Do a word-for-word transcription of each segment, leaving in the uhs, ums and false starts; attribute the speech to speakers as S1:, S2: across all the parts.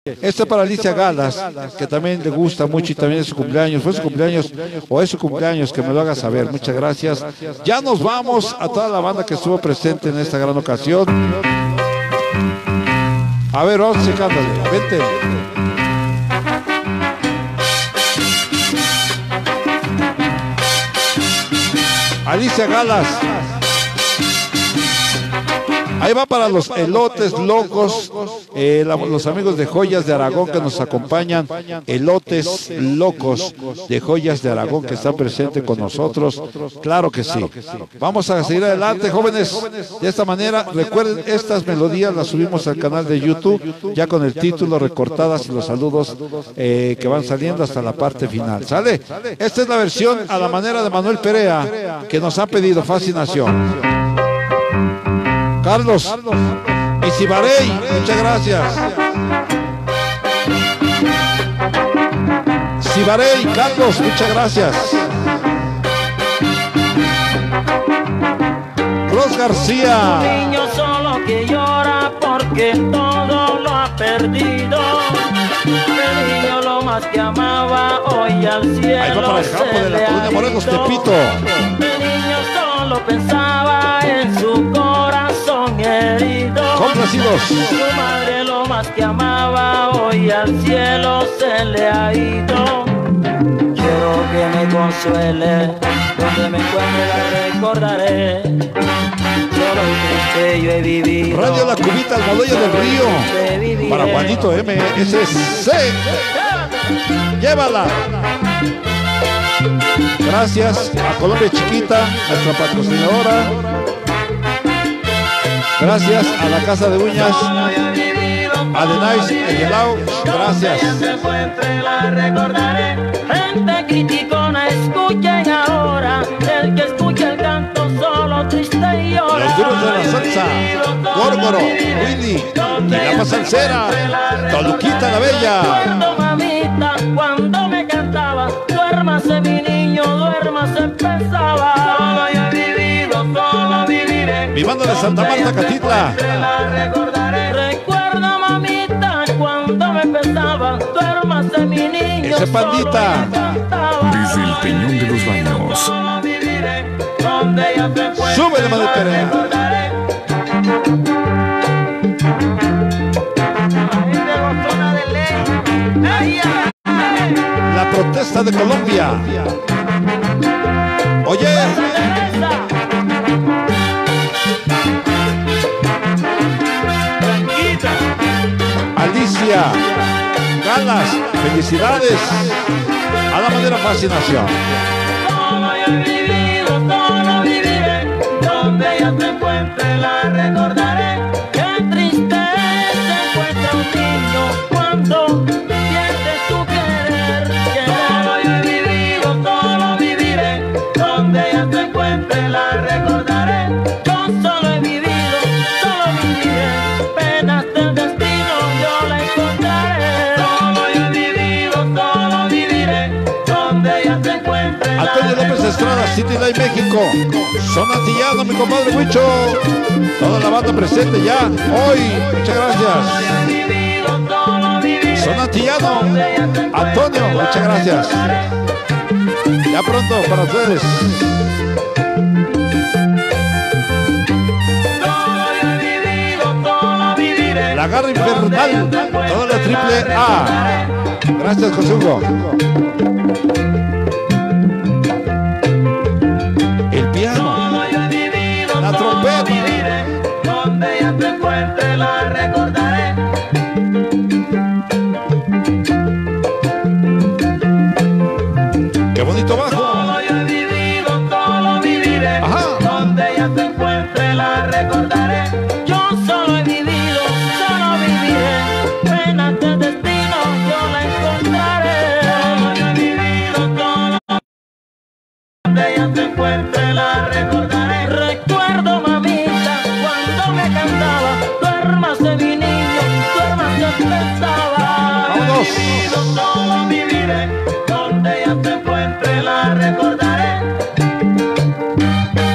S1: Esta es para Alicia Galas, que también le gusta mucho y también es su cumpleaños. Fue su cumpleaños o es su cumpleaños, que me lo haga saber. Muchas gracias. Ya nos vamos a toda la banda que estuvo presente en esta gran ocasión. A ver, vamos checándole. Vente. Alicia Galas. Ahí va para los elotes locos, eh, la, los amigos de Joyas de Aragón que nos acompañan, elotes locos de Joyas de Aragón que están presentes con nosotros, claro que sí. Vamos a seguir adelante, jóvenes, de esta manera. Recuerden, estas melodías las subimos al canal de YouTube, ya con el título, recortadas y los saludos eh, que van saliendo hasta la parte final, ¿sale? Esta es la versión a la manera de Manuel Perea, que nos ha pedido Fascinación. Carlos y Cibarey, muchas gracias. Cibarey, Carlos, muchas gracias. Cruz García.
S2: Un niño solo que llora porque todo lo ha perdido. El niño lo más que amaba hoy al cielo.
S1: Ahí va para el campo de la colonia Morelos, Tepito.
S2: El niño solo pensaba en su corazón herido.
S1: Complacidos.
S2: Su madre lo más que amaba hoy al cielo se le ha ido. Quiero que me consuele, donde me encuentre la recordaré. Solo triste yo he vivido.
S1: Radio La Cubita, Almoloya del Río. Para Juanito M S C. Llévala. Gracias a Colombia Chiquita, nuestra patrocinadora. Gracias a la Casa de Uñas, a The Nice Eyelau. Gracias.
S2: Gente criticona, escuchen ahora. El que escucha el canto solo triste y llora.
S1: Los duros de la salsa, Górgoro, Willy, la Salsera, Toluquita la Bella.
S2: Recuerdo, mamita, cuando me cantaba, duérmase mi niño, duérmase, pensaba. Solo yo he vivido, solo viviré.
S1: Mi banda de Santa Marta, Catitla.
S2: Recuerdo, mamita, cuando me pensaba, duérmase mi niño.
S1: Ese Pandita.
S3: Desde el Peñón de los Baños.
S1: Súbele, Manuel Perea. La protesta de Colombia. Oye. Alicia Galas, felicidades. A la manera Fascinación.
S2: Solo yo he vivido, solo viviré. Donde ella se encuentre la recordaré. Qué tristeza encuentra un niño cuando pierde su querer. Que solo yo he vivido, solo viviré. Donde ella se encuentre la recordaré. Yo solo he vivido, solo viviré. Penas del destino yo la encontraré. Solo yo he vivido, solo viviré. Donde ella se encuentre la
S1: Antonio López Estrada, City Light México. Son Antillano, mi compadre Huicho. Toda la banda presente ya hoy. Muchas gracias. Son Antillano, Antonio, muchas gracias. Ya pronto para ustedes. La Garra Infernal, toda la triple A. Gracias, José Hugo. El piano, la trompeta.
S2: Donde ella se encuentre la recordaré.
S1: Qué bonito bajo.
S2: Solo yo he vivido, solo viviré.
S1: Ajá.
S2: Donde ella se encuentre la recordaré. Yo solo he vivido, solo viviré. Penas de destino yo la encontraré. Solo yo he vivido, solo donde ella se encuentre la recordaré. Recuerdo, mamita, cuando me cantaba, duérmase mi niño, duérmase, pensaba.
S1: Vámonos.
S2: Yo he vivido, solo viviré. Donde ella se encuentre la recordaré.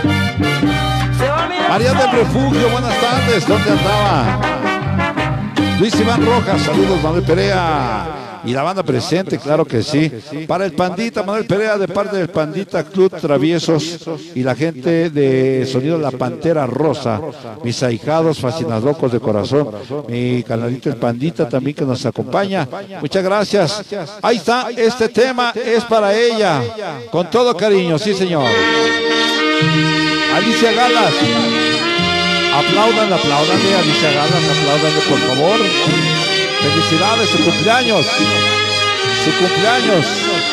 S2: Se va a mirar
S1: María del
S2: solo.
S1: Refugio, buenas tardes. ¿Dónde andaba? Luis Iván Rojas, saludos Manuel Perea. Y la banda presente, claro que sí. Para el Pandita, Manuel Perea, de parte del Pandita Club Traviesos y la gente de Sonido La Pantera Rosa, mis ahijados fascinadocos de corazón, mi canalito el Pandita también que nos acompaña. Muchas gracias. Ahí está, este tema es para ella, con todo cariño, sí señor. Alicia Galas. Aplaudan, aplaudanle, Alicia Galas, aplaudanle por favor. Felicidades, su cumpleaños, su cumpleaños.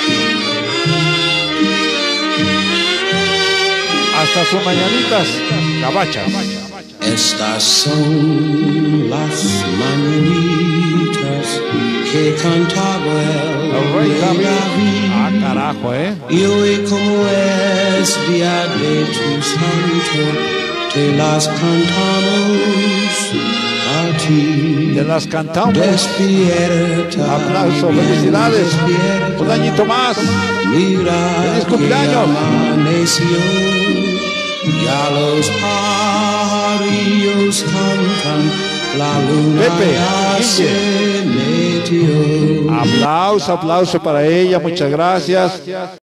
S1: Hasta sus mañanitas, gabachas.
S4: Estas son las mañanitas que cantaba
S1: el rey David. Ah, carajo, ¿eh?
S4: Y hoy como es día de tu santo, te las cantamos a ti.
S1: Te las cantamos.
S4: Despierta.
S1: Aplauso, felicidades.
S4: Despierta.
S1: Un añito más.
S4: Mira,
S1: feliz cumpleaños.
S4: Amaneció, ya los pajarillos cantan, la luna
S1: Pepe,
S4: ya se metió.
S1: Aplauso, aplauso para ella, muchas gracias.